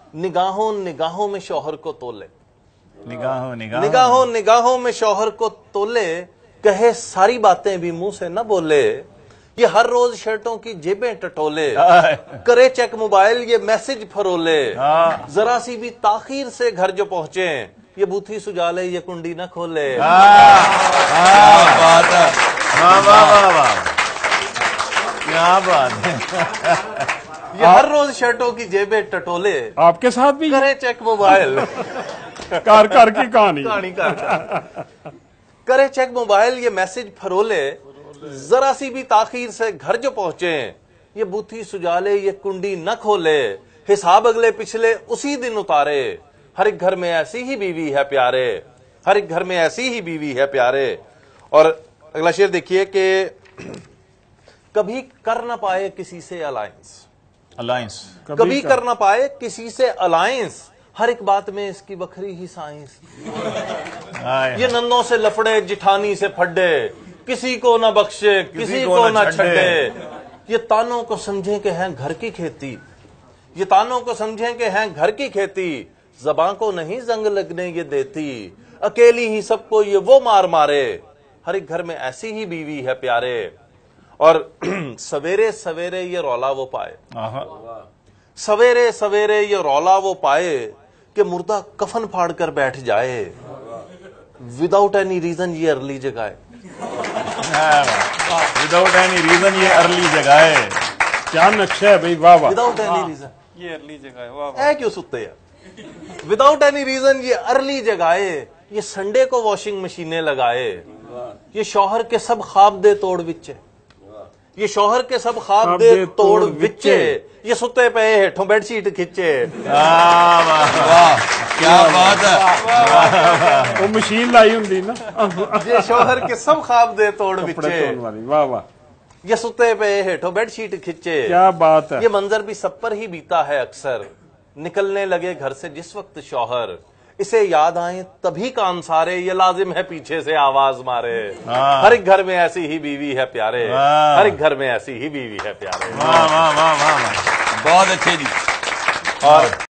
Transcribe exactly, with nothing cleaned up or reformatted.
निगाहों निगाहों में शौहर को तोले, निगाहों निगाहों निगाहों निगाहों में शौहर को तोले, कहे सारी बातें भी मुंह से न बोले, ये हर रोज शर्टों की जेबें टटोले, करे चेक मोबाइल ये मैसेज फरोले, जरा सी भी ताखीर से घर जो पहुंचे, ये बूथी सुजाले ये कुंडी न खोले। बात है, वाह वाह वाह वाह, क्या बात है। ये हर रोज शर्टों की जेबें टटोले, आपके साथ भी करे चेक मोबाइल कार कार की कहानी कहानी कर करे चेक मोबाइल ये मैसेज फरोले, जरा सी भी ताखीर से घर जो पहुंचे, ये बूथी सुजाले ये कुंडी न खोले, हिसाब अगले पिछले उसी दिन उतारे, हर एक घर में ऐसी ही बीवी है प्यारे, हर एक घर में ऐसी ही बीवी है प्यारे। और अगला शेर देखिए कि कभी कर ना पाए किसी से अलायंस, अलायंस कभी, कभी कर ना पाए किसी से अलायंस, हर एक बात में इसकी बखरी ही साइंस। ये नन्नों से लफड़े जिठानी से फड्डे, किसी को ना बख्शे किसी, किसी को, को ना छड्डे, ये तानों को समझे कि हैं घर की खेती, ये तानों को समझे कि हैं घर की खेती, ज़बां को नहीं जंग लगने ये देती, अकेली ही सबको ये वो मार मारे, हर एक घर में ऐसी ही बीवी है प्यारे। और सवेरे सवेरे ये रौला वो पाए, सवेरे सवेरे ये रौला वो पाए, कि मुर्दा कफन फाड़ कर बैठ जाए, विदाउट एनी रीजन ये अर्ली जगाए, विदाउट एनी रीजन ये अर्ली जगाए। क्या नक्शा है भाई, वाह वाह। विदाउट एनी रीजन ये अर्ली जगाए, वाह है क्यों सुते यार, विदाउट एनी रीजन ये अर्ली जगाए, ये संडे को वॉशिंग मशीनें लगाए, ये शौहर के सब ख्वाब दे तोड़ विचे, ये शौहर के सब ख्वाब दे तोड़ विचे, ये सुते पे हेठों बेडशीट खिंचे। वाह क्या बात है, वो मशीन लाई होंगी ना, ये शौहर के सब ख्वाब दे तोड़ विचे, वाह वाह, ये सुते पे हेठों बेडशीट खिंचे। क्या बात है। ये मंजर भी सब पर ही बीता है अक्सर, निकलने लगे घर से जिस वक्त शौहर, इसे याद आए तभी कान सारे, ये लाजिम है पीछे से आवाज मारे, हर एक घर में ऐसी ही बीवी है प्यारे, हर एक घर में ऐसी ही बीवी है प्यारे। वाह वाह वाह वाह, बहुत अच्छे जी। और